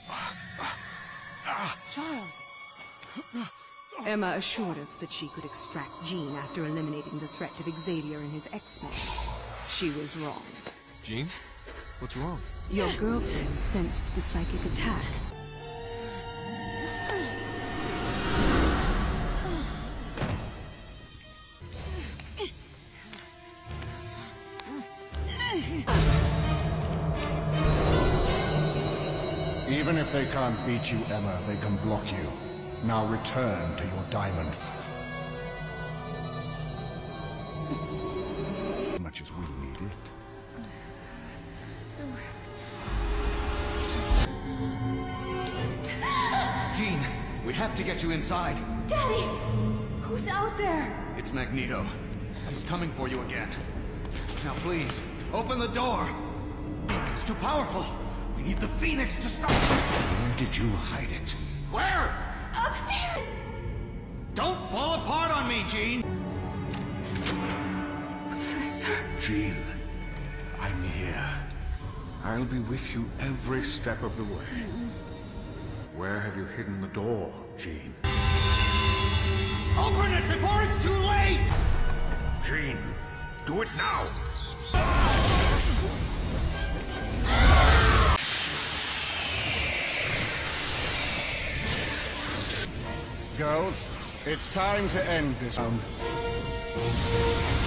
Charles! Emma assured us that she could extract Jean after eliminating the threat to Xavier and his X-Men. She was wrong. Jean? What's wrong? Your girlfriend sensed the psychic attack. Even if they can't beat you, Emma, they can block you. Now return to your diamond. As much as we need it. Jean, we have to get you inside. Daddy! Who's out there? It's Magneto. He's coming for you again. Now please, open the door. It's too powerful. We need the Phoenix to stop. Where did you hide it? Where? Upstairs! Don't fall apart on me, Jean! Professor... Jean, I'm here. I'll be with you every step of the way. Where have you hidden the door, Jean? Open it before it's too late! Jean, do it now! Girls, it's time to end this.